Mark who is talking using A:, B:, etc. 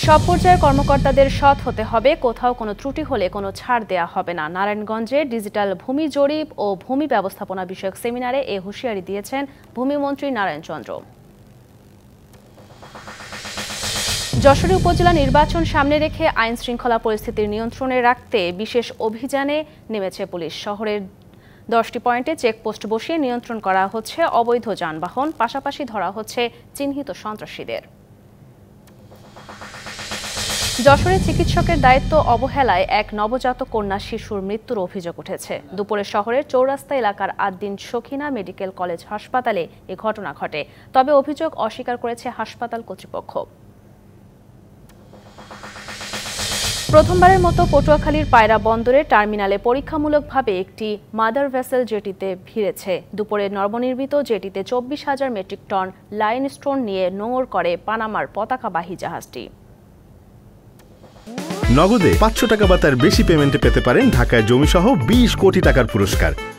A: সব পর্যায়ের কর্মকর্তাদের সৎ হতে হবে, কোথাও কোনো ত্রুটি হলে কোনো ছাড় দেয়া হবে না। নারায়ণগঞ্জে ডিজিটাল ভূমি জরিপ ও ভূমি ব্যবস্থাপনা বিষয়ক সেমিনারে এ হুঁশিয়ারি দিয়েছেন ভূমিমন্ত্রী নারায়ণ চন্দ্র। যশোরে উপজেলা নির্বাচন সামনে রেখে আইন শৃঙ্খলা পরিস্থিতির নিয়ন্ত্রণে রাখতে বিশেষ অভিযানে নেমেছে পুলিশ। শহরের 10টি পয়েন্টে চেকপোস্ট বসিয়ে নিয়ন্ত্রণ করা হচ্ছে অবৈধ যানবাহন, পাশাপাশি ধরা হচ্ছে চিহ্নিত সন্ত্রাসীদের। যশোরে চিকিৎসকের দায়িত্ব অবহেলায় এক নবজাতক কন্যা শিশুর মৃত্যুর অভিযোগ উঠেছে। দুপুরে শহরের চৌরাস্তা এলাকার আদ্দিন সখিনা মেডিকেল কলেজ হাসপাতালে এ ঘটনা ঘটে, তবে অভিযোগ অস্বীকার করেছে হাসপাতাল কর্তৃপক্ষ। প্রথমবারের মতো পটুয়াখালীর পায়রা বন্দরে টার্মিনালে পরীক্ষামূলকভাবে একটি মাদার ভেসেল জেটিতে ভিড়েছে। দুপুরে নবনির্মিত জেটিতে 24,000 মেট্রিক টন লাইমস্টোন নিয়ে নোঙর করে পানামার পতাকাবাহী জাহাজটি।
B: নগদে 500 টাকা বা তার বেশি পেমেন্টে পেতে পারেন ঢাকায় জমিসহ 20 কোটি টাকার পুরস্কার।